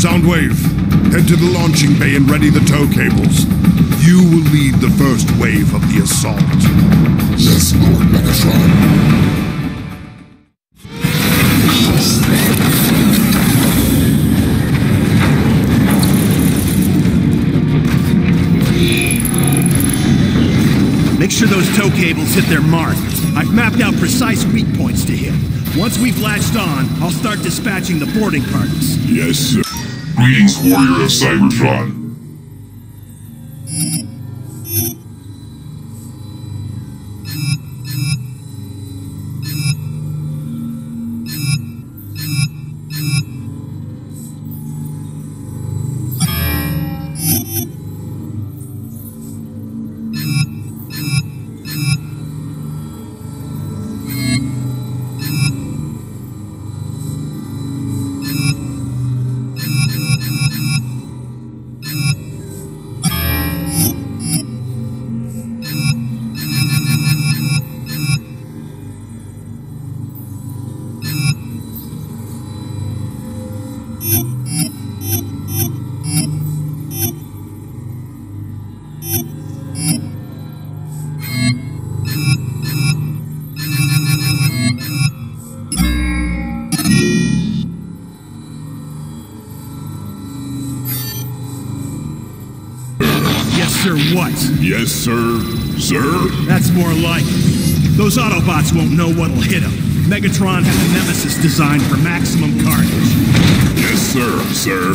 Soundwave, head to the launching bay and ready the tow cables. You will lead the first wave of the assault. Yes, Lord Megatron. Make sure those tow cables hit their mark. I've mapped out precise weak points to hit. Once we've latched on, I'll start dispatching the boarding parties. Yes, sir. Greetings, warrior of Cybertron. Sir, what? Yes, sir. Sir? That's more like it. Those Autobots won't know what'll hit them. Megatron has a Nemesis designed for maximum carnage. Yes, sir, sir.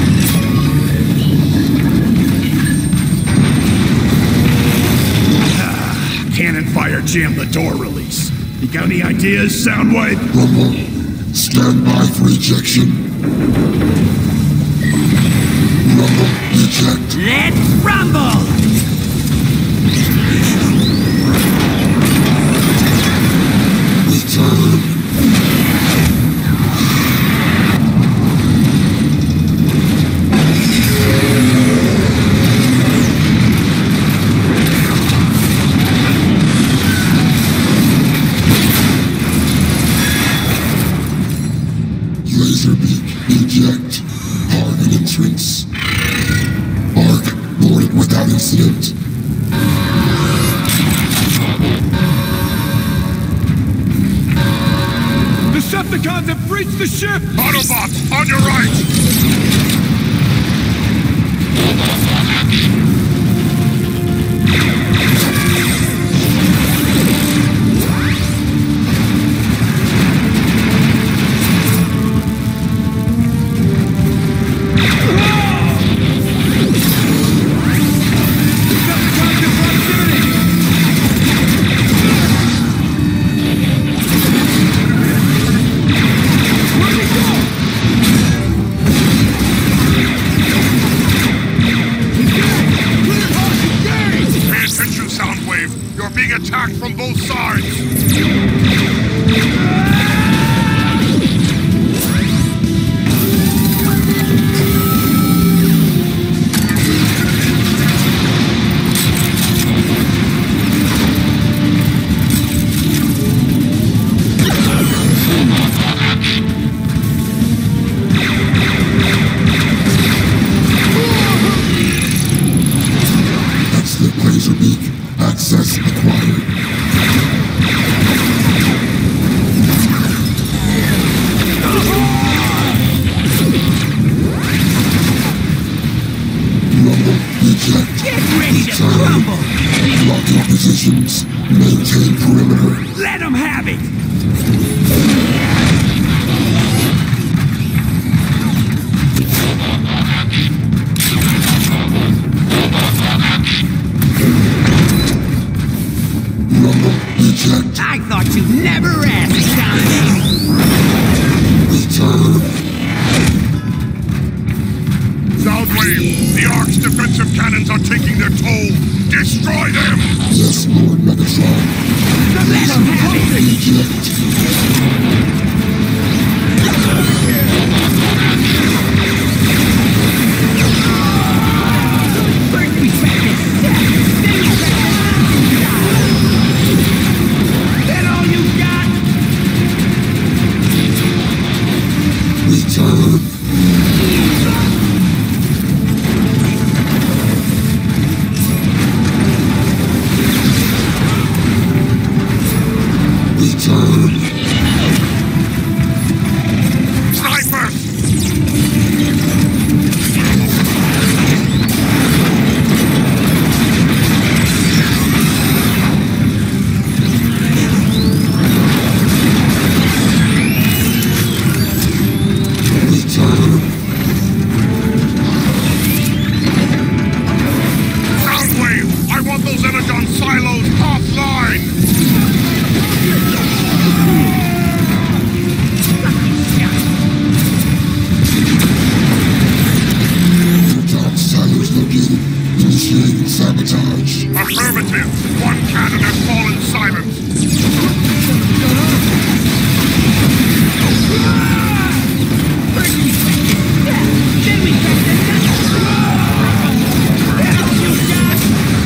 Cannon fire jammed the door release. You got any ideas, Soundwave? Rumble. Stand by for ejection. Rumble. Eject. Let's rumble! Return. Laser beak. Eject. Target entrance. Boarded without incident. Decepticons have breached the ship! Autobots, on your right! Attacked from both sides! Excellent laser beak. Access acquired. Rumble, eject. Get ready to Return. rumble! Lock your positions. Maintain perimeter. Let them have it! Rumble, eject. I thought you'd never ask, Return. Soundwave, the Ark's defensive cannons are taking their toll. Destroy them! Yes, Lord Megatron. Let them have it! Eject. First we track this step, then we track that all you got? Return. sabotaged. Affirmative. One cannon has fallen silent. First we crack this step, then we crack the nut. Then all you got.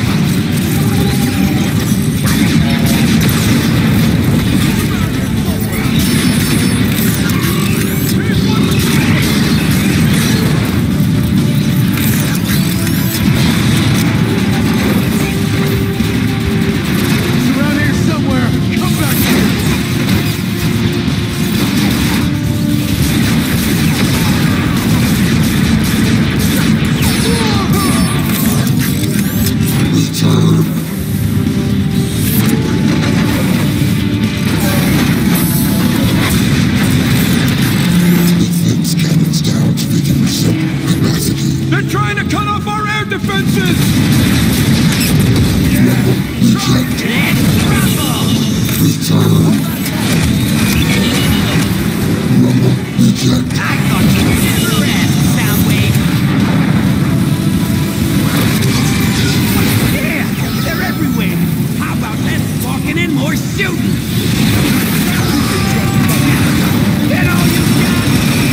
They're trying to cut off our air defenses! I thought you would never rest, Soundwave. Yeah, they're everywhere. How about less walking and more shooting? Get all you got.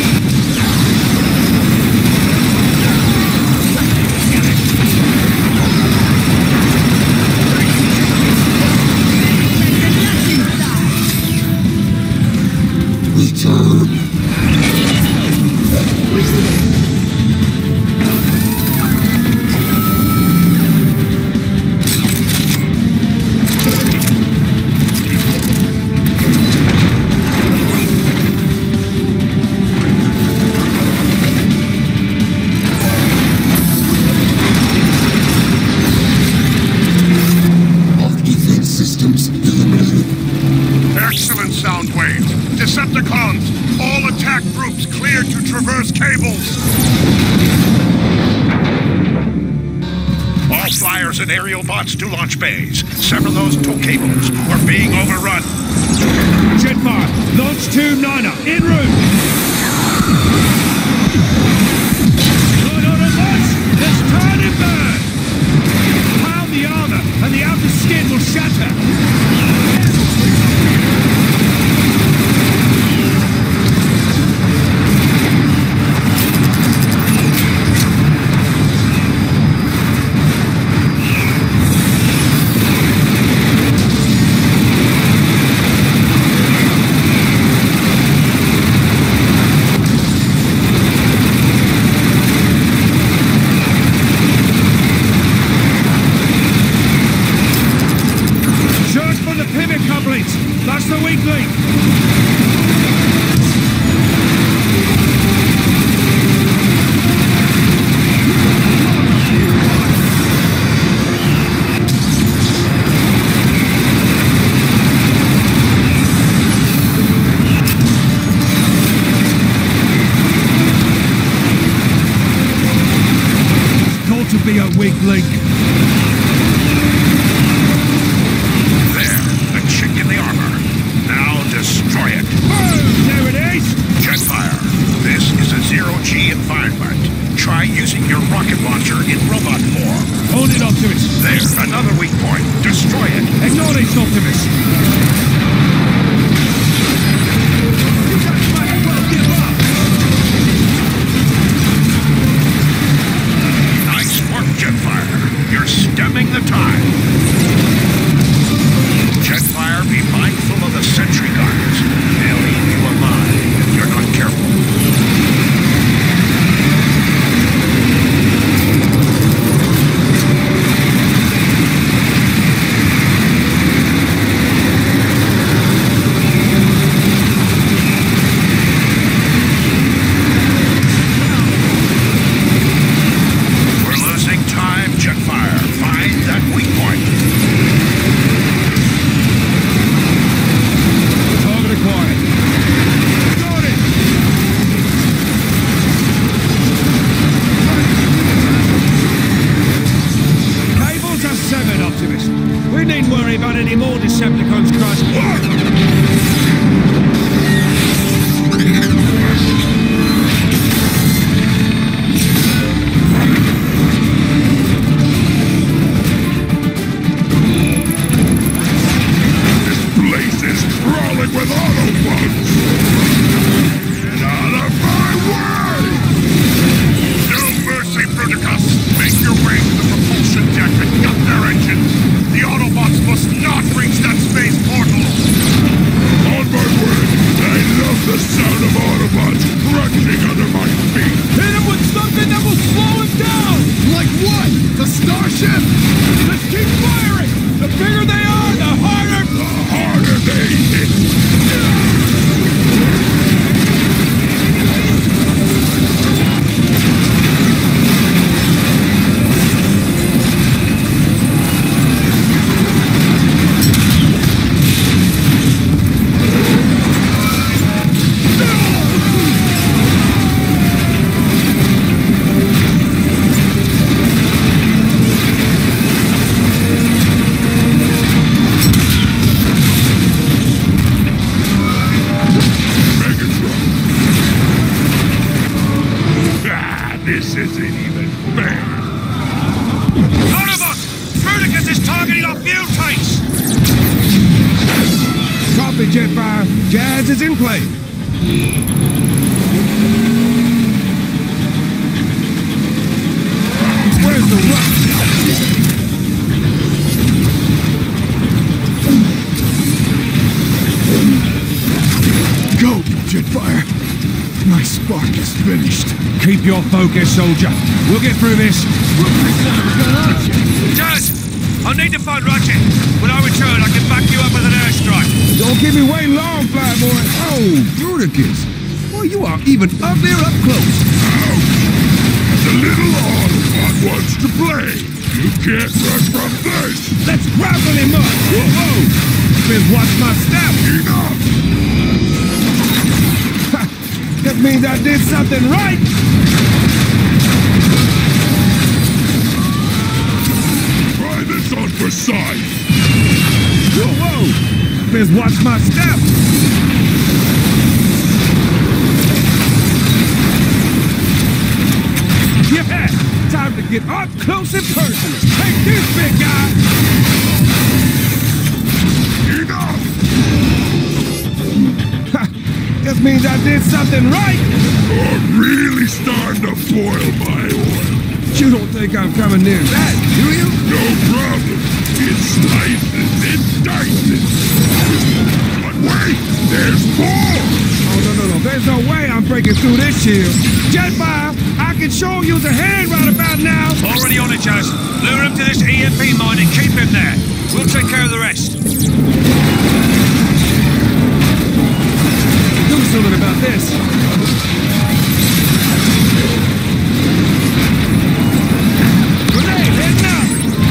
Excellent, Soundwave. Decepticons, all attack groups cleared to traverse cables. All flyers and aerial bots to launch bays. Sever those tow cables. We're being overrun. Jetfire, launch 2-9er, en route! Good order, boss! Let's turn and burn! Pound the armor, and the outer skin will shatter! That's the weak link! It's got to be a weak link. Destroy it. Boom! There it is! Jetfire, this is a zero-G environment. Try using your rocket launcher in robot form. Hold it, Optimus. There's another weak point. Destroy it. Acknowledged, Optimus. Nice work, Jetfire. You're stemming the tide. Jetfire, be mindful of the sentry guards. They'll eat you alive if you're not careful. We're losing time, Jetfire. Find that weak point. We needn't worry about any more Decepticons crashing. This isn't even fair. Autobot! Fruticus is targeting our fuel tanks! Copy, Jetfire. Jazz is in play. Where's the rush? Go, Jetfire. My spark is finished. Keep your focus, soldier. We'll get through this. Jazz! I need to find Ratchet. When I return, I can back you up with an airstrike. Don't give me waiting long, Flyboy. Oh, Bruticus. Boy, you are even up there up close. The little Autobot wants to play. You can't run from this. Let's grapple him up. Whoa, whoa. Just watch my step. Enough. That means I did something right. Try this on for size. Whoa, whoa. Just watch my step. Yeah, time to get up close and personal. Take this, big guy. Enough. That means I did something right. You're really starting to boil my oil. You don't think I'm coming near that, do you? No problem. It slices and dices. But wait, there's more. Oh, no. There's no way I'm breaking through this shield. Jetfire, I can sure use a hand right about now. Already on it, Jazz. Lure him to this EMP mine and keep him there. We'll take care of the rest. Do something about this. Grenade, heading out.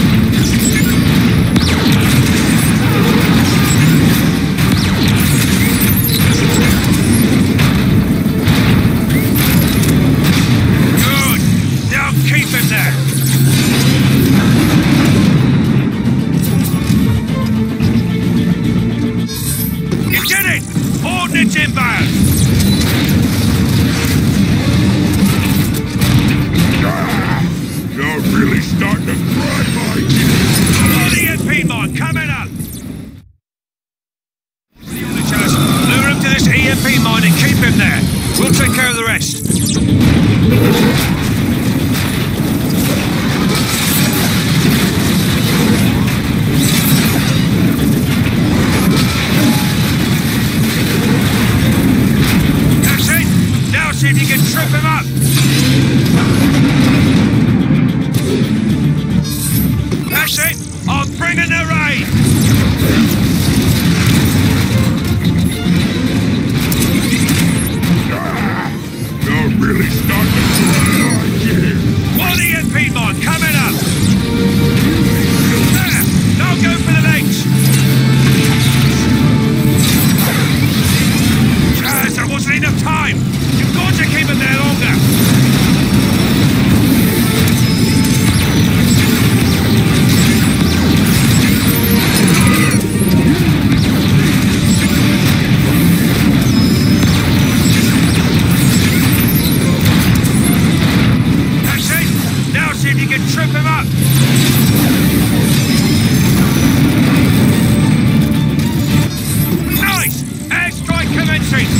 Good. Now keep him there. You did it! Ordnance inbound! You're really starting to grind my gears. On the EMP mine, coming up! Jazz, lure him to this EMP mine and keep him there. We'll take care of the rest. That's it! Now see if you can trip him up! That's it! I'm bringing the rain! You're really starting to grind my gears. One EMP mine coming up! There! Now go for the legs! Jazz, there wasn't enough time! You've got to keep him there longer! That's it! Now see if you can trip him up! Nice! Airstrike commencing!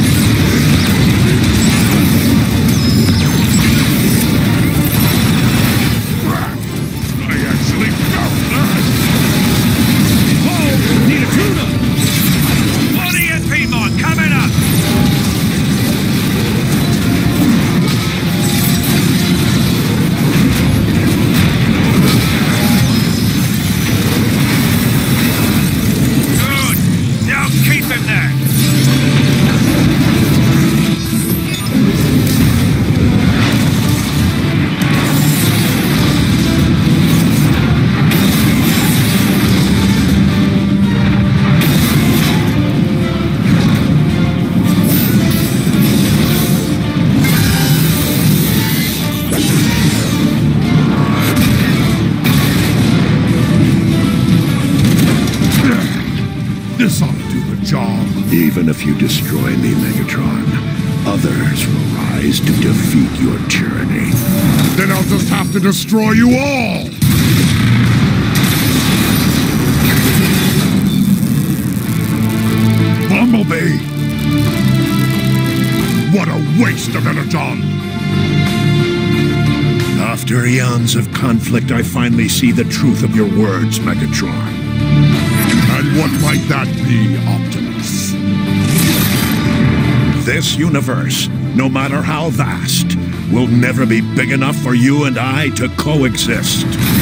I actually felt that. Whoa, need a tune-up. One EMP mine coming up! Good! Now keep him there! This ought to do the job. Even if you destroy me, Megatron, Others will rise to defeat your tyranny. Then I'll just have to destroy you all! Bumblebee! What a waste of energon! After eons of conflict, I finally see the truth of your words, Megatron. And what might that be, Optimus? This universe, no matter how vast, will never be big enough for you and I to coexist.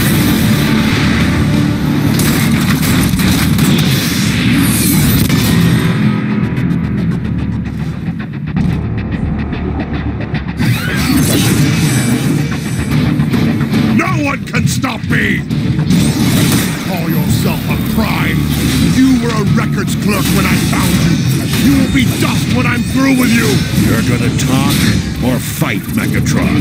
No one can stop me! Call yourself a prime. You were a records clerk when I found you. You will be dust when I'm through with you! You're gonna talk or fight, Megatron?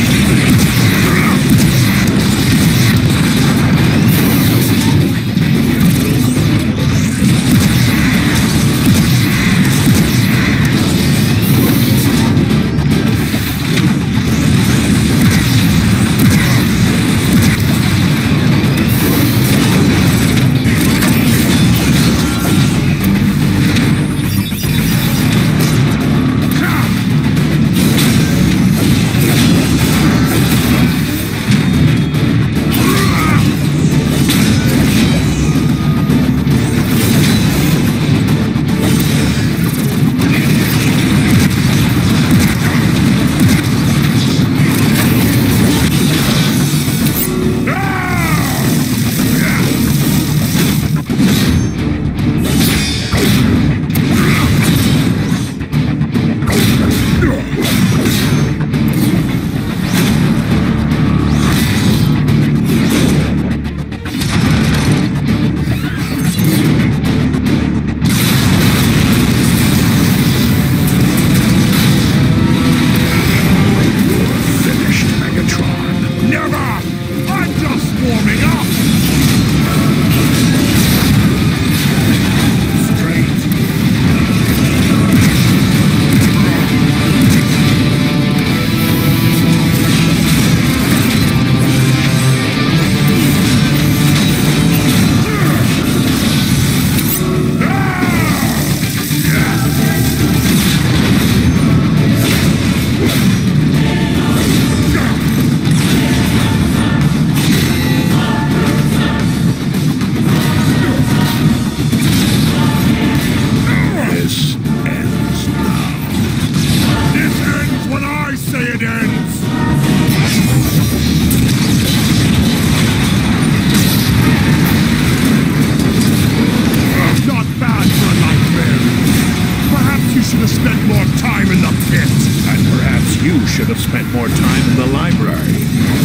Should have spent more time in the library.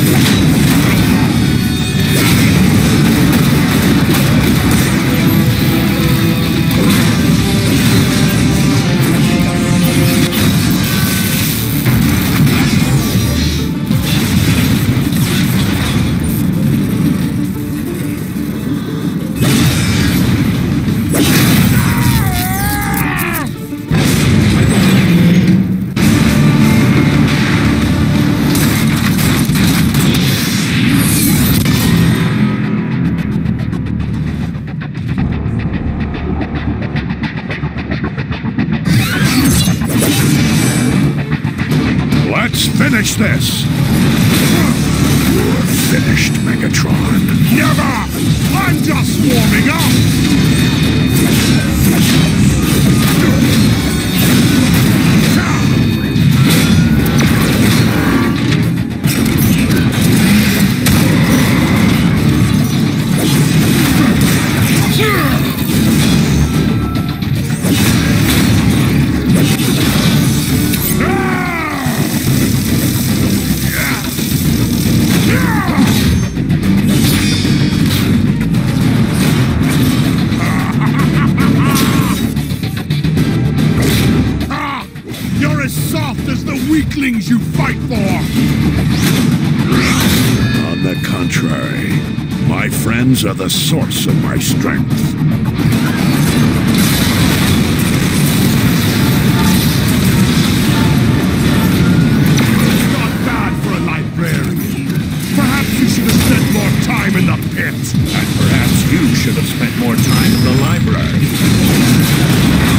Let's finish this! You're finished, Megatron. Never! I'm just warming up! Weaklings you fight for! On the contrary, my friends are the source of my strength. science. And perhaps you should have spent more time in the library.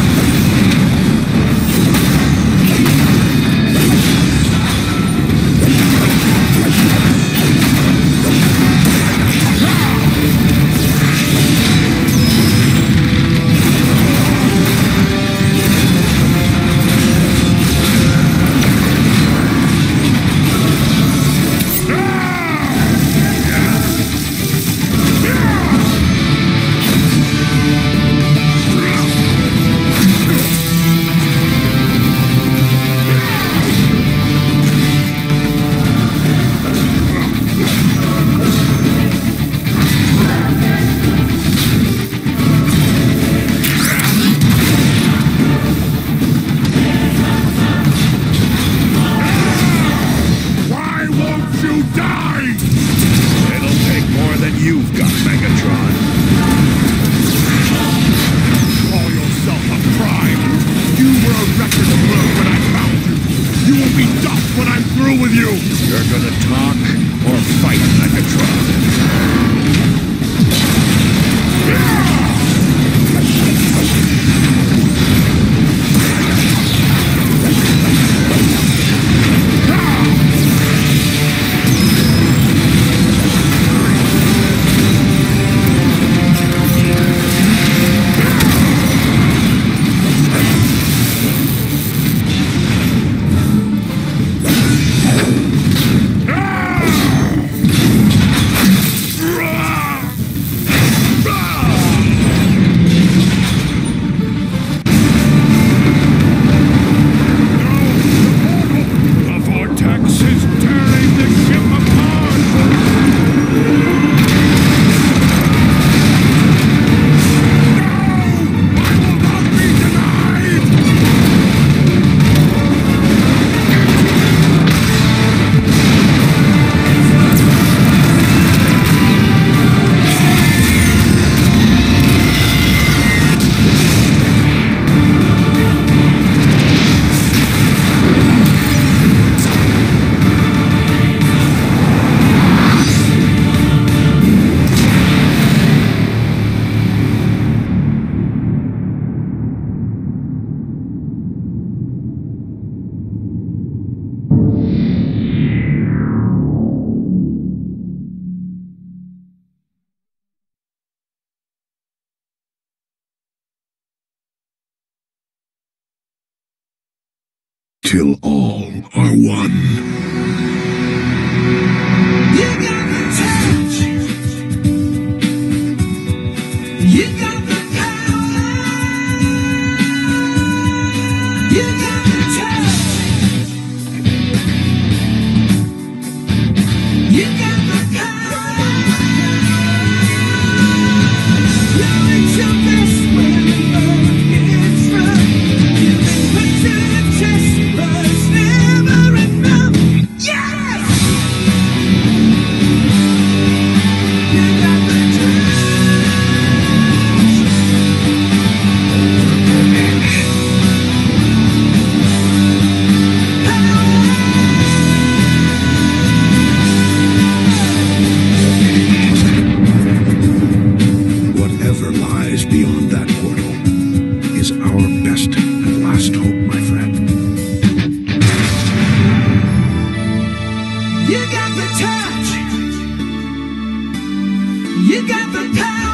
You've got Megatron. Call yourself a prime. You were a record clerk when I found you. You will be dust when I'm through with you. You're gonna talk or fight, Megatron. Till all are one. You got the touch. You got the power. You got the touch. You got the power. You're at your best when love gets rough. You've been put to the test, but it's never enough. Yes! You got the touch. Whatever lies beyond that portal is our best and last hope, my friend. You got the touch. You got the power.